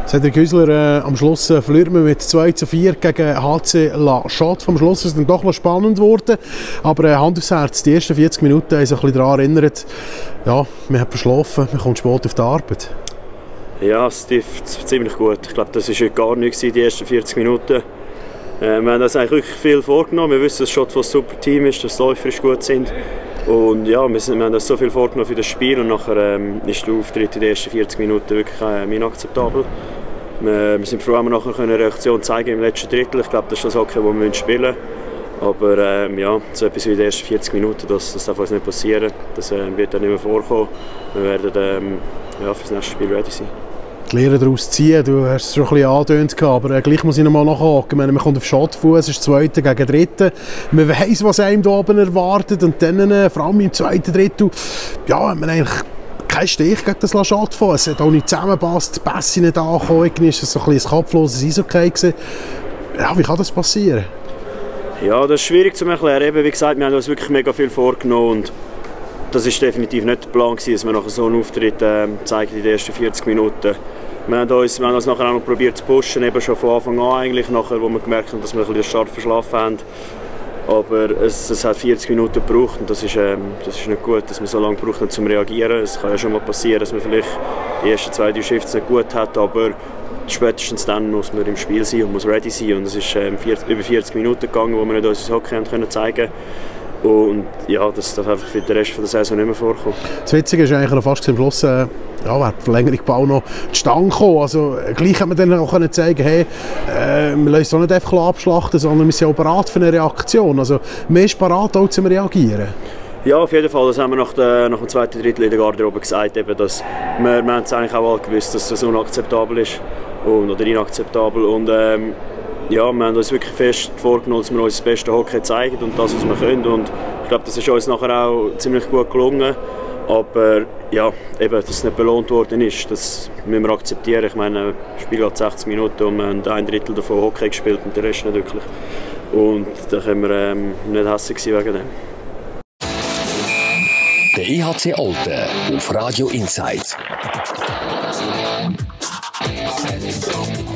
Cedric Güsler, am Schluss verliert man mit 2:4 gegen HC La Chaux. Vom Schluss ist es dann doch noch spannend geworden. Aber Hand aufs Herz, die ersten 40 Minuten haben sich ein bisschen daran erinnert, ja, man hat verschlafen, man kommt spät auf die Arbeit. Ja, Steve, ziemlich gut. Ich glaube, das war heute gar nichts, die ersten 40 Minuten. Wir haben uns eigentlich wirklich viel vorgenommen. Wir wissen, dass Schott ein super Team ist, dass die Läufer gut sind. Und ja, wir haben uns so viel vorgenommen für das Spiel und nachher ist der Auftritt in den ersten 40 Minuten wirklich inakzeptabel. Wir sind froh, dass wir nachher eine Reaktion zeigen im letzten Drittel. Ich glaube, das ist das Hockey, das wir spielen müssen. Aber ja, so etwas wie in den ersten 40 Minuten, das darf uns nicht passieren. Das wird dann nicht mehr vorkommen. Wir werden ja, für das nächste Spiel ready sein. Die Lehre daraus ziehen, du hast es schon ein bisschen angedeutet, aber gleich muss ich noch mal nachhaken. Man kommt auf Schottfuß, es ist Zweiter gegen Dritten. Man weiss, was einem hier oben erwartet und dann, vor allem im zweiten Drittel, ja, hat man eigentlich keinen Stich gegen das La Chaux von. Es hat auch nicht zusammengepasst, die Pässe nicht angekommen, irgendwie ist es so ein bisschen ein kopfloses Eishockey gewesen. Ja, wie kann das passieren? Ja, das ist schwierig zu erklären. Eben, wie gesagt, wir haben uns wirklich mega viel vorgenommen und das war definitiv nicht der Plan, dass wir nachher so einen Auftritt zeigen in den ersten 40 Minuten. Wir haben uns nachher auch noch probiert zu pushen, eben schon von Anfang an eigentlich, nachher, wo wir gemerkt haben, dass wir ein bisschen den Start verschlafen haben. Aber es hat 40 Minuten gebraucht und das ist nicht gut, dass man so lange braucht, um zu reagieren. Es kann ja schon mal passieren, dass man vielleicht die ersten 2-3 Shifts nicht gut hat, aber spätestens dann muss man im Spiel sein und muss ready sein. Und es ist über 40 Minuten gegangen, wo wir nicht unser Hockey haben zeigen können. Und ja, das darf einfach für den Rest der Saison nicht mehr vorkommen. Das Witzige ist eigentlich noch fast am Schluss, ja, während der Verlängerung Ball noch zustande gekommen. Also, gleich hat man dann auch zeigen, hey, wir lassen es auch nicht einfach abschlachten, sondern wir sind auch bereit für eine Reaktion. Also, mehr ist bereit, auch zu reagieren. Ja, auf jeden Fall. Das haben wir nach dem zweiten Drittel in der Garderobe gesagt, eben, dass wir haben es eigentlich auch alle gewusst, dass das unakzeptabel ist oder inakzeptabel. Und, ja, wir haben uns wirklich fest vorgenommen, dass wir uns das beste Hockey zeigen und das, was wir können. Und ich glaube, das ist uns nachher auch ziemlich gut gelungen. Aber ja, eben, dass es nicht belohnt worden ist, das müssen wir akzeptieren. Ich meine, das Spiel hat 60 Minuten und wir haben ein Drittel davon Hockey gespielt und der Rest nicht wirklich. Und da können wir nicht hässlich sein wegen dem. Der EHC Olten auf Radio Insight.